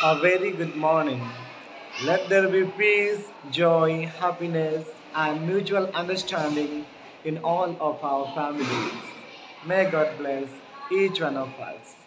A very good morning. Let there be peace, joy, happiness, and mutual understanding in all of our families. May God bless each one of us.